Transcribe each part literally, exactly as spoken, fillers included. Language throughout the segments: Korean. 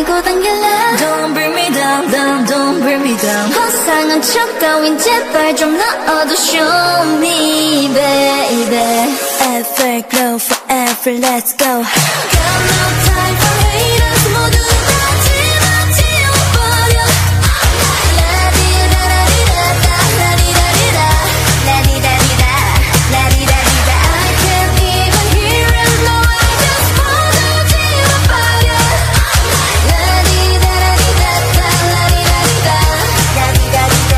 밀고 당길래 Don't bring me down, down, don't bring me down. 허상한 척 따윈 제발 좀 넣어도 show me baby. Everglow forever, let's go. Got no time for haters. 모두 마지막 지워버려. 라디라리라다 라디라리라 라디라리라 라디라리라. I can't even hear it. No, I just 모두 지워버려. 라디라리라다 라디라리라 라디라리라.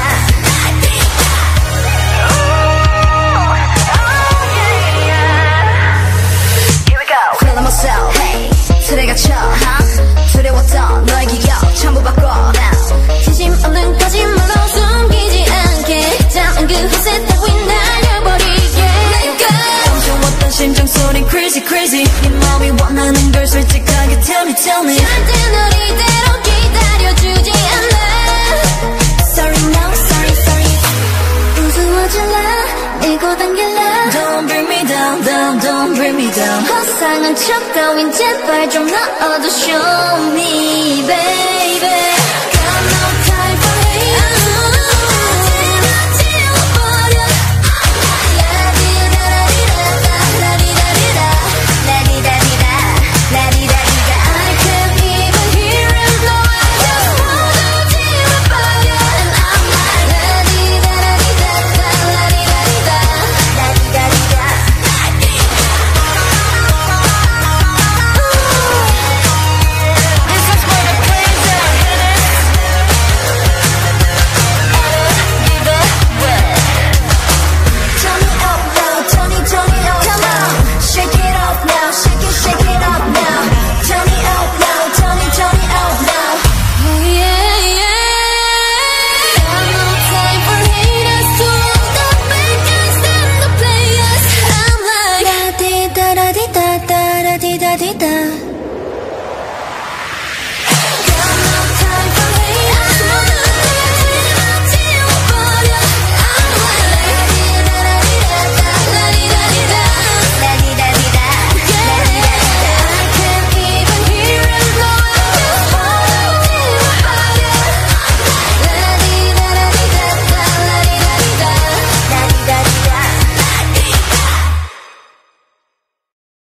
Feeling myself, hey, 틀에 갇혀, huh? 두려웠던 너의 기억 전부 바꿔. 진심 없는 거짓말로 숨기지 않게 작은 그 허세 따윈 날려버리게. 감정웠던 심장 소리 crazy crazy. 네 마음이 원하는 걸 솔직하게 tell me tell me. 절대 널 이대로 기다려주지 않아. Sorry no, sorry sorry. 우스워질래 밀고 당길래 Don't bring me down, down, don't bring me down. 허상한 척 따윈 제발 좀 넣어도 show me baby.